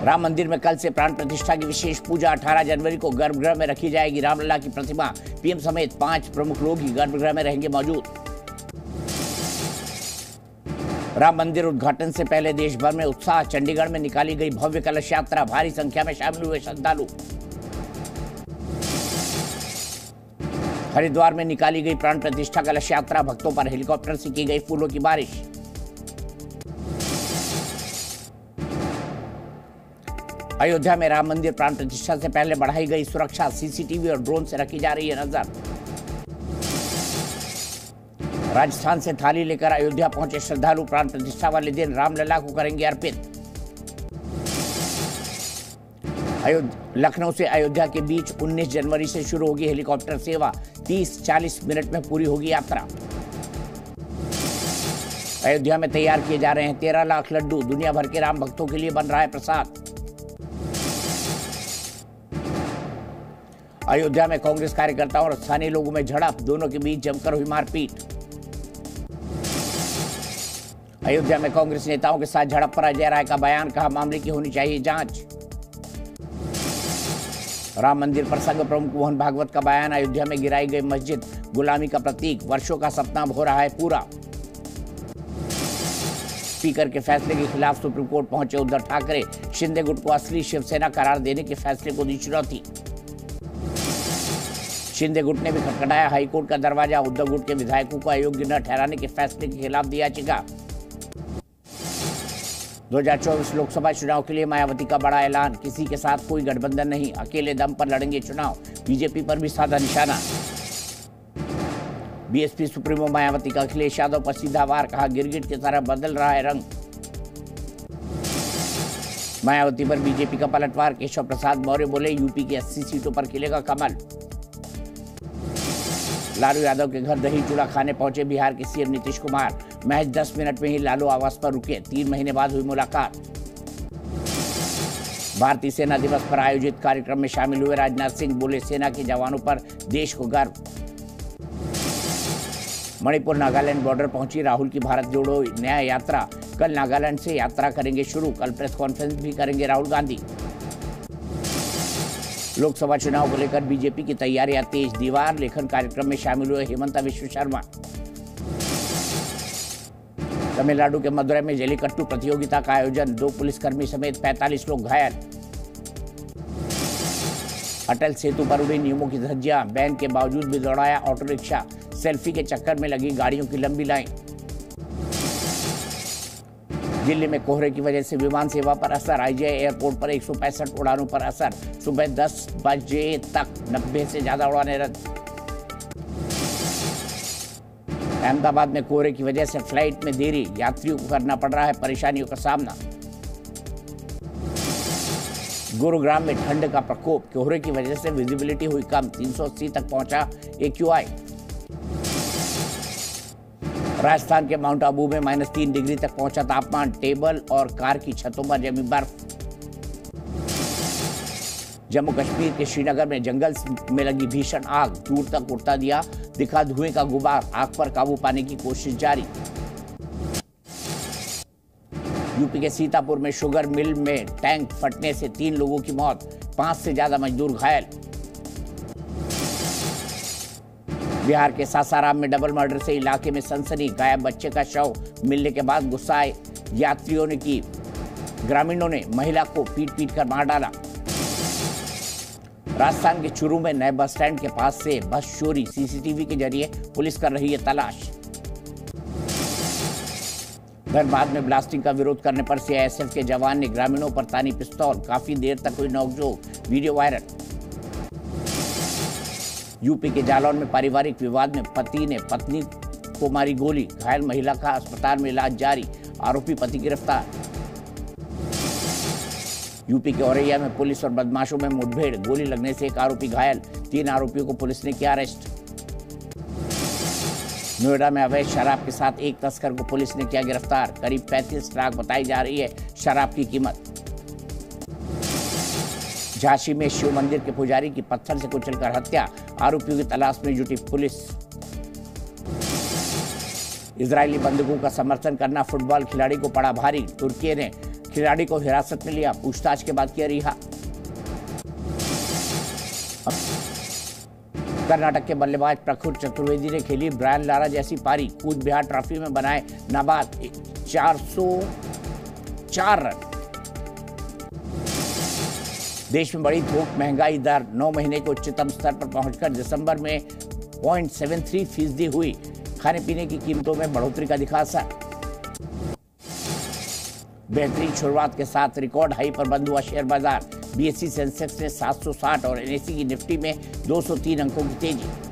राम मंदिर में कल से प्राण प्रतिष्ठा की विशेष पूजा। 18 जनवरी को गर्भगृह में रखी जाएगी रामलला की प्रतिमा। पीएम समेत 5 प्रमुख लोग ही गर्भगृह में रहेंगे मौजूद। राम मंदिर उद्घाटन से पहले देश भर में उत्साह। चंडीगढ़ में निकाली गई भव्य कलश यात्रा। भारी संख्या में शामिल हुए श्रद्धालु। हरिद्वार में निकाली गई प्राण प्रतिष्ठा कलश यात्रा। भक्तों पर हेलीकॉप्टर से की गई फूलों की बारिश। अयोध्या में राम मंदिर प्राण प्रतिष्ठा से पहले बढ़ाई गई सुरक्षा। सीसीटीवी और ड्रोन से रखी जा रही है नजर। राजस्थान से थाली लेकर अयोध्या पहुंचे श्रद्धालु। प्राण प्रतिष्ठा वाले दिन रामलला को करेंगे अर्पित। लखनऊ से अयोध्या के बीच 19 जनवरी से शुरू होगी हेलीकॉप्टर सेवा। 30-40 मिनट में पूरी होगी यात्रा। अयोध्या में तैयार किए जा रहे हैं 13 लाख लड्डू। दुनिया भर के राम भक्तों के लिए बन रहा है प्रसाद। अयोध्या में कांग्रेस कार्यकर्ताओं और स्थानीय लोगों में झड़प। दोनों के बीच जमकर हुई मारपीट। अयोध्या में कांग्रेस नेताओं के साथ झड़प पर अजय राय का बयान। कहा मामले की होनी चाहिए जांच। राम मंदिर पर संघ प्रमुख मोहन भागवत का बयान। अयोध्या में गिराई गई मस्जिद गुलामी का प्रतीक। वर्षों का सपना हो रहा है पूरा। स्पीकर के फैसले के खिलाफ सुप्रीम कोर्ट पहुंचे उद्धव ठाकरे। शिंदे गुट को असली शिवसेना करार देने के फैसले को दी चुनौती। शिंदे गुट ने भी खटखटाया हाईकोर्ट का दरवाजा। उद्धव गुट के विधायकों को अयोग्य न ठहराने के फैसले के खिलाफ दी याचिका। 2024 लोकसभा चुनाव के लिए मायावती का बड़ा ऐलान। किसी के साथ कोई गठबंधन नहीं, अकेले दम पर लड़ेंगे चुनाव। बीजेपी पर भी साधा निशाना। बीएसपी सुप्रीमो मायावती का अखिलेश यादव पर सीधा वार। कहा गिरगिट की तरह बदल रहा है रंग। मायावती पर बीजेपी का पलटवार। केशव प्रसाद मौर्य बोले यूपी की 80 सीटों पर खिलेगा कमल। लालू यादव के घर दही चूड़ा खाने पहुंचे बिहार के सीएम नीतीश कुमार। महज 10 मिनट में ही लालू आवास पर रुके। 3 महीने बाद हुई मुलाकात। भारतीय सेना दिवस पर आयोजित कार्यक्रम में शामिल हुए राजनाथ सिंह। बोले सेना के जवानों पर देश को गर्व। मणिपुर नागालैंड बॉर्डर पहुंची राहुल की भारत जोड़ो न्याय यात्रा। कल नागालैंड से यात्रा करेंगे शुरू। कल प्रेस कॉन्फ्रेंस भी करेंगे राहुल गांधी। लोकसभा चुनाव को लेकर बीजेपी की तैयारियां तेज। दीवार लेखन कार्यक्रम में शामिल हुए हेमंत विश्व शर्मा। तमिलनाडु के मदुरै में जलीकट्टू प्रतियोगिता का आयोजन। 2 पुलिसकर्मी समेत 45 लोग घायल। अटल सेतु पर उड़ी नियमों की धज्जियां। बैन के बावजूद भी दौड़ाया ऑटो रिक्शा। सेल्फी के चक्कर में लगी गाड़ियों की लंबी लाइन। दिल्ली में कोहरे की वजह से विमान सेवा पर असर। आईजीआई एयरपोर्ट पर 165 उड़ानों पर असर। सुबह 10 बजे तक 90 से ज्यादा उड़ानें रद्द। अहमदाबाद में कोहरे की वजह से फ्लाइट में देरी। यात्रियों को करना पड़ रहा है परेशानियों का सामना। गुरुग्राम में ठंड का प्रकोप। कोहरे की वजह से विजिबिलिटी हुई कम। 380 तक पहुंचा AQI। राजस्थान के माउंट आबू में -3 डिग्री तक पहुंचा तापमान। टेबल और कार की छतों पर जमी बर्फ। जम्मू कश्मीर के श्रीनगर में जंगल में लगी भीषण आग। दूर तक उड़ता दिखा धुएं का गुबार। आग पर काबू पाने की कोशिश जारी। यूपी के सीतापुर में शुगर मिल में टैंक फटने से 3 लोगों की मौत। 5 से ज्यादा मजदूर घायल। बिहार के सासाराम में डबल मर्डर से इलाके में सनसनी। गायब बच्चे का शव मिलने के बाद गुस्साए यात्रियों ने की। ग्रामीणों ने महिला को पीट कर मार डाला। राजस्थान के चूरू में नए बस स्टैंड के पास से बस चोरी। सीसीटीवी के जरिए पुलिस कर रही है तलाश। धनबाद में ब्लास्टिंग का विरोध करने पर सीआईएसएफ के जवान ने ग्रामीणों पर तानी पिस्तौल। काफी देर तक हुई नोकझोंक। Video viral. यूपी के जालौन में पारिवारिक विवाद में पति ने पत्नी को मारी गोली। घायल महिला का अस्पताल में इलाज जारी। आरोपी पति गिरफ्तार। यूपी के औरैया में पुलिस और बदमाशों में मुठभेड़। गोली लगने से 1 आरोपी घायल। 3 आरोपियों को पुलिस ने किया अरेस्ट। नोएडा में अवैध शराब के साथ एक तस्कर को पुलिस ने किया गिरफ्तार। करीब 35 लाख बताई जा रही है शराब की कीमत। झांसी में शिव मंदिर के पुजारी की पत्थर से कुचलकर हत्या। आरोपियों की तलाश में जुटी पुलिस। इजरायली बंधुकों का समर्थन करना फुटबॉल खिलाड़ी को पड़ा भारी। तुर्की ने खिलाड़ी को हिरासत में लिया, पूछताछ के बाद किया रिहा। कर्नाटक के बल्लेबाज प्रखर चतुर्वेदी ने खेली ब्रायन लारा जैसी पारी, कूच बिहार ट्रॉफी में बनाए नाबाद 404 रन। देश में बढ़ी थोक महंगाई दर 9 महीने के उच्चतम स्तर पर पहुंचकर दिसंबर में 0.73% हुई। खाने पीने की कीमतों में बढ़ोतरी का दिखा असर। बेहतरीन शुरुआत के साथ रिकॉर्ड हाई पर बंद हुआ शेयर बाजार। बीएसई सेंसेक्स ने 760 और एनएसई की निफ्टी में 203 अंकों की तेजी।